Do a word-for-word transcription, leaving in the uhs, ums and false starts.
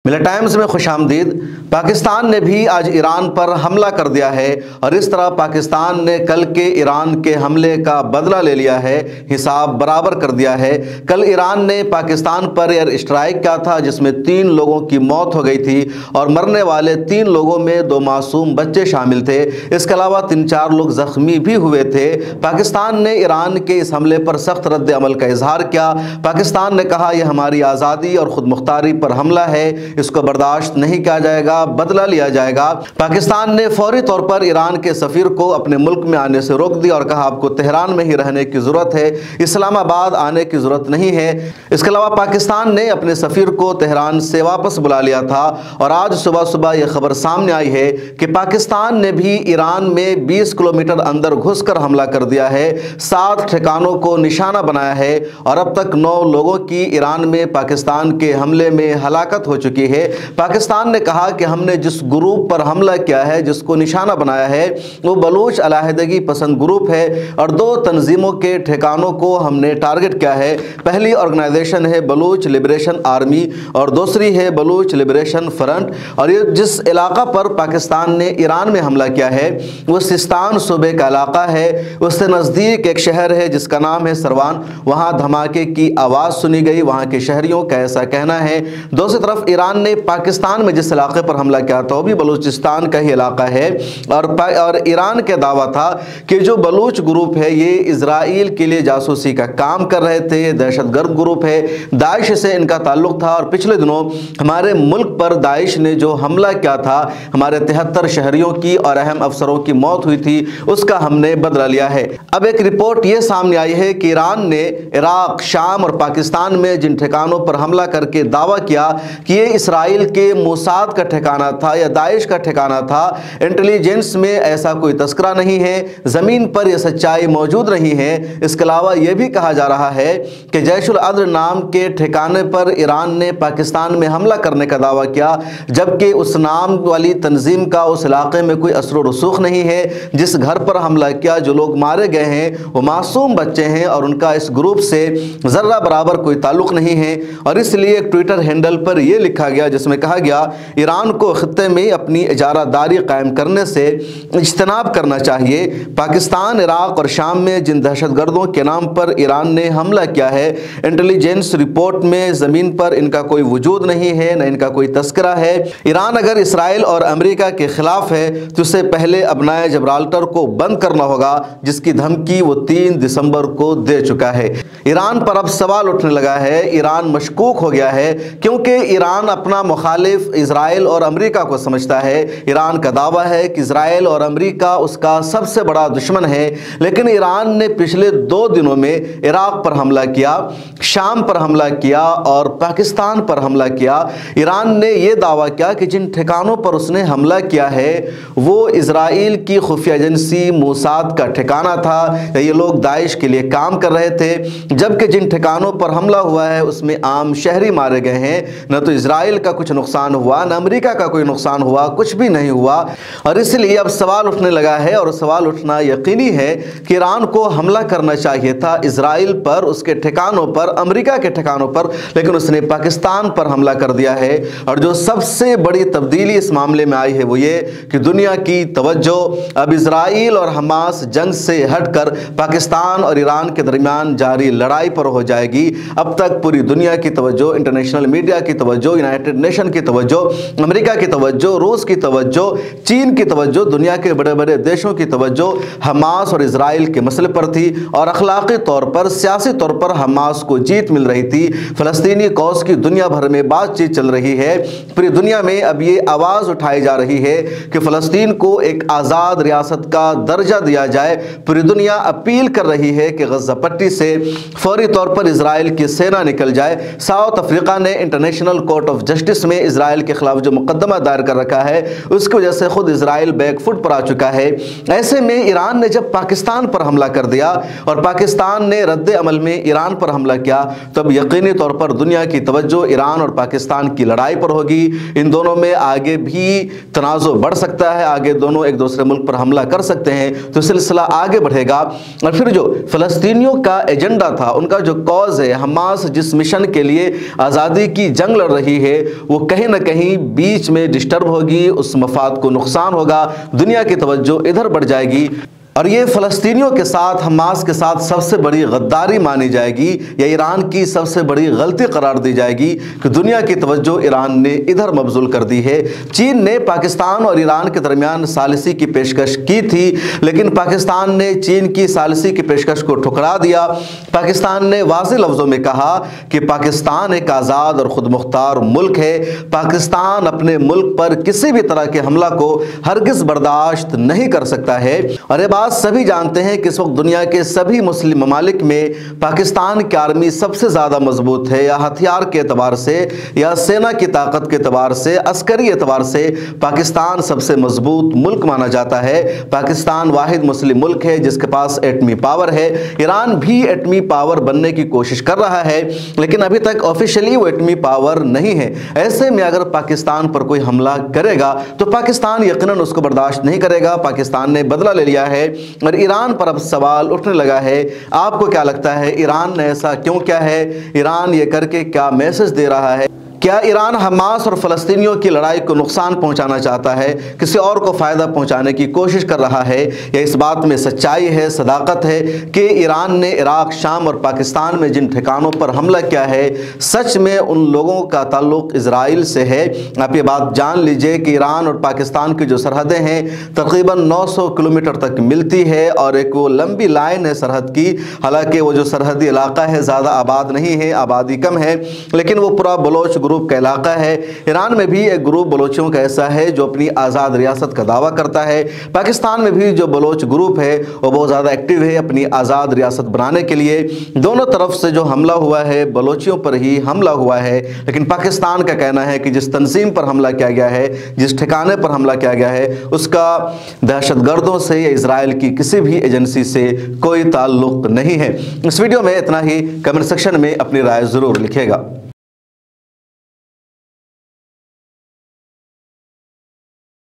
ملے ٹائمز میں خوش آمدید۔ پاکستان نے بھی آج ایران پر حملہ کر دیا ہے اور اس طرح پاکستان نے کل کے ایران کے حملے کا بدلہ لے لیا ہے، حساب برابر کر دیا ہے۔ کل ایران نے پاکستان پر ایئر اسٹرائک کیا تھا جس میں تین لوگوں کی موت ہو گئی تھی اور مرنے والے تین لوگوں میں دو معصوم بچے شامل تھے۔ اس کے علاوہ تین چار لوگ زخمی بھی ہوئے تھے۔ پاکستان نے ایران کے اس حملے پر سخت رد عمل کا اظہار کیا۔ پاکستان نے کہا یہ ہماری آزادی اور خود مختاری پر حملہ ہے، اس کو برداشت نہیں کیا جائے گا، بدلہ لیا جائے گا۔ پاکستان نے فوری طور پر ایران کے سفیر کو اپنے ملک میں آنے سے روک دیا اور کہا آپ کو تہران میں ہی رہنے کی ضرورت ہے، اسلام آباد آنے کی ضرورت نہیں ہے۔ اس کے علاوہ پاکستان نے اپنے سفیر کو تہران سے واپس بلا لیا تھا اور آج صبح صبح یہ خبر سامنے آئی ہے کہ پاکستان نے بھی ایران میں بیس کلومیٹر اندر گھس کر حملہ کر دیا ہے، سات ٹھکانوں کو نشانہ بنایا ہے اور اب تک نو لوگوں کی ایران میں پاکستان کے حملے میں ہلاکت ہو چکی ہے۔ پاکستان نے کہا کہ ہم نے جس گروپ پر حملہ کیا ہے، جس کو نشانہ بنایا ہے، وہ بلوچ علیحدگی پسند گروپ ہے اور دو تنظیموں کے ٹھکانوں کو ہم نے ٹارگٹ کیا ہے۔ پہلی آرگنائزیشن ہے بلوچ لبریشن آرمی اور دوسری ہے بلوچ لبریشن فرنٹ، اور یہ جس علاقہ پر پاکستان نے ایران میں حملہ کیا ہے وہ سستان صوبے کا علاقہ ہے۔ اس سے نزدیک ایک شہر ہے جس کا نام ہے سروان، وہاں دھماکے کی آواز سنی گئی، وہاں کے شہریوں کا ایسا کہنا ہے۔ دوسری طرف ایران نے پاکستان میں جس علاقے پر حملہ کیا تھا وہ بھی بلوچستان کا ہی علاقہ ہے اور اور ایران کا دعویٰ تھا کہ جو بلوچ گروپ ہے یہ اسرائیل کے لیے جاسوسی کا کام کر رہے تھے، دہشت گرد گروپ ہے، داعش سے ان کا تعلق تھا اور پچھلے دنوں ہمارے ملک پر داعش نے جو حملہ کیا تھا، ہمارے تہتر شہریوں کی اور اہم افسروں کی موت ہوئی تھی، اس کا ہم نے بدلہ لیا ہے۔ اب ایک رپورٹ یہ سامنے آئی ہے کہ ایران نے عراق، شام اور پاکستان میں جن ٹھکانوں پر حملہ کر کے دعویٰ کیا کہ یہ اسرائیل کے موساد کا ٹھکانہ تھا یا داعش کا ٹھکانہ تھا، انٹیلیجنس میں ایسا کوئی تذکرہ نہیں ہے، زمین پر یہ سچائی موجود نہیں ہے۔ اس کے علاوہ یہ بھی کہا جا رہا ہے کہ جیش العدل نام کے ٹھکانے پر ایران نے پاکستان میں حملہ کرنے کا دعویٰ کیا، جبکہ اس نام والی تنظیم کا اس علاقے میں کوئی اثر و رسوخ نہیں ہے۔ جس گھر پر حملہ کیا، جو لوگ مارے گئے ہیں وہ معصوم بچے ہیں اور ان کا اس گروپ سے ذرہ برابر کوئی تعلق نہیں ہے، اور اس لیے ایک ٹویٹر ہینڈل پر یہ لکھا گیا جس میں کہا گیا ایران کو خطے میں اپنی اجارہ داری قائم کرنے سے اجتناب کرنا چاہیے۔ پاکستان، عراق اور شام میں جن دہشت گردوں کے نام پر ایران نے حملہ کیا ہے، انٹیلیجنس رپورٹ میں زمین پر ان کا کوئی وجود نہیں ہے، نہ ان کا کوئی تذکرہ ہے۔ ایران اگر اسرائیل اور امریکہ کے خلاف ہے تو اسے پہلے ابنائے جبرالٹر کو بند کرنا ہوگا جس کی دھمکی وہ تین دسمبر کو دے چکا ہے۔ ایران پر اب سوال اٹھنے لگا ہے، ایران مشکوک ہو گیا ہے کیونکہ ایران اپنا مخالف اسرائیل اور امریکہ کو سمجھتا ہے۔ ایران کا دعویٰ ہے کہ اسرائیل اور امریکہ اس کا سب سے بڑا دشمن ہے، لیکن ایران نے پچھلے دو دنوں میں عراق پر حملہ کیا، شام پر حملہ کیا اور پاکستان پر حملہ کیا۔ ایران نے یہ دعویٰ کیا کہ جن ٹھکانوں پر اس نے حملہ کیا ہے وہ اسرائیل کی خفیہ ایجنسی موساد کا ٹھکانہ تھا یا یہ لوگ داعش کے لیے کام کر رہے تھے، جبکہ جن ٹھکانوں پر حملہ ہوا ہے اس میں عام شہری مارے گئے ہیں، نہ تو اسرائیل کا کچھ نقصان ہوا نہ امریکہ کا کوئی نقصان ہوا، کچھ بھی نہیں ہوا۔ اور اس لیے اب سوال اٹھنے لگا ہے اور سوال اٹھنا یقینی ہے کہ ایران کو حملہ کرنا چاہیے تھا اسرائیل پر، اس کے ٹھکانوں پر، امریکہ کے ٹھکانوں پر، لیکن اس نے پاکستان پر حملہ کر دیا ہے۔ اور جو سب سے بڑی تبدیلی اس معاملے میں آئی ہے وہ یہ کہ دنیا کی توجہ اب اسرائیل اور حماس جنگ سے ہٹ کر پاکستان اور ایران کے درمیان جاری لڑائی پر ہو جائے گی۔ اب تک پوری دنیا کی توجہ، انٹرنیشنل میڈیا کی توجہ، یونائٹڈ نیشن کی توجہ، امریکہ کی توجہ، روس کی توجہ، چین کی توجہ، دنیا کے بڑے بڑے دیشوں کی توجہ حماس اور اسرائیل کے مسئلے پر تھی اور اخلاقی طور پر، سیاسی طور پر حماس کو جیت مل رہی تھی۔ فلسطینی کاز کی دنیا بھر میں بات چیت چل رہی ہے، پوری دنیا میں اب یہ آواز اٹھائی جا رہی ہے کہ فلسطین کو ایک آزاد ریاست کا درجہ دیا جائے۔ پوری دنیا اپیل کر رہی ہے کہ غزہ پٹی سے فوری طور پر اسرائیل کی سینہ نکل جائے۔ ساؤتھ افریقہ نے انٹرنیشنل کورٹ آف جسٹس میں اسرائیل کے خلاف جو مقدمہ دائر کر رکھا ہے اس کی وجہ سے خود اسرائیل بیک فٹ پر آ چکا ہے۔ ایسے میں ایران نے جب پاکستان پر حملہ کر دیا اور پاکستان نے رد عمل میں ایران پر حملہ کیا تو اب یقینی طور پر دنیا کی توجہ ایران اور پاکستان کی لڑائی پر ہوگی۔ ان دونوں میں آگے بھی تنازع بڑھ سکتا ہے، آگے دونوں ایک دوسرے ملک پر حملہ کر سکتے ہیں، تو سلسلہ آگے بڑھے گا۔ اور پھر جو فلسطینیوں کا ایجنڈا تھا، ان کا جو کاز ہے، حماس جس مشن کے لیے آزادی کی جنگ لڑ رہی ہے، ہے وہ کہیں نہ کہیں بیچ میں ڈسٹرب ہوگی، اس مفاد کو نقصان ہوگا، دنیا کی توجہ ادھر بڑھ جائے گی، اور یہ فلسطینیوں کے ساتھ، حماس کے ساتھ سب سے بڑی غداری مانی جائے گی، یا ایران کی سب سے بڑی غلطی قرار دی جائے گی کہ دنیا کی توجہ ایران نے ادھر مبذول کر دی ہے۔ چین نے پاکستان اور ایران کے درمیان ثالثی کی پیشکش کی تھی، لیکن پاکستان نے چین کی ثالثی کی پیشکش کو ٹھکرا دیا۔ پاکستان نے واضح لفظوں میں کہا کہ پاکستان ایک آزاد اور خود مختار ملک ہے، پاکستان اپنے ملک پر کسی بھی طرح کے حملہ کو ہرگز برداشت نہیں کر سکتا ہے، اور یہ بات سبھی جانتے ہیں کہ اس وقت دنیا کے سبھی مسلم ممالک میں پاکستان کی آرمی سب سے زیادہ مضبوط ہے، یا ہتھیار کے اعتبار سے، یا سینا کی طاقت کے اعتبار سے، عسکری اعتبار سے پاکستان سب سے مضبوط ملک مانا جاتا ہے۔ پاکستان واحد مسلم ملک ہے جس کے پاس ایٹمی پاور ہے۔ ایران بھی ایٹمی پاور بننے کی کوشش کر رہا ہے، لیکن ابھی تک آفیشلی وہ ایٹمی پاور نہیں ہے۔ ایسے میں اگر پاکستان پر کوئی حملہ کرے گا تو پاکستان یقیناً اس کو برداشت نہیں کرے گا۔ پاکستان نے بدلہ لے لیا ہے، اور ایران پر اب سوال اٹھنے لگا ہے۔ آپ کو کیا لگتا ہے ایران نے ایسا کیوں کیا ہے؟ ایران یہ کر کے کیا میسج دے رہا ہے؟ کیا ایران حماس اور فلسطینیوں کی لڑائی کو نقصان پہنچانا چاہتا ہے، کسی اور کو فائدہ پہنچانے کی کوشش کر رہا ہے، یا اس بات میں سچائی ہے، صداقت ہے کہ ایران نے عراق، شام اور پاکستان میں جن ٹھکانوں پر حملہ کیا ہے سچ میں ان لوگوں کا تعلق اسرائیل سے ہے؟ آپ یہ بات جان لیجئے کہ ایران اور پاکستان کی جو سرحدیں ہیں تقریباً نو سو کلومیٹر تک ملتی ہے، اور ایک وہ لمبی لائن ہے سرحد کی۔ حالانکہ وہ جو سرحدی علاقہ ہے زیادہ آباد نہیں ہے، آبادی کم ہے، لیکن وہ پورا بلوچ گروپ کا علاقہ ہے۔ ایران میں بھی ایک گروپ بلوچوں کا ایسا ہے جو اپنی آزاد ریاست کا دعویٰ کرتا ہے۔ پاکستان میں بھی جو بلوچ گروپ ہے وہ بہت زیادہ ایکٹیو ہے اپنی آزاد ریاست بنانے کے لیے۔ دونوں طرف سے جو حملہ ہوا ہے بلوچیوں پر ہی حملہ ہوا ہے، لیکن پاکستان کا کہنا ہے کہ جس تنظیم پر حملہ کیا گیا ہے، جس ٹھکانے پر حملہ کیا گیا ہے، اس کا دہشت گردوں سے یا اسرائیل کی کسی بھی ایجنسی سے کوئی تعلق نہیں ہے۔ اس ویڈیو میں اتنا ہی، کمنٹ سیکشن میں اپنی رائے ضرور لکھیے گا۔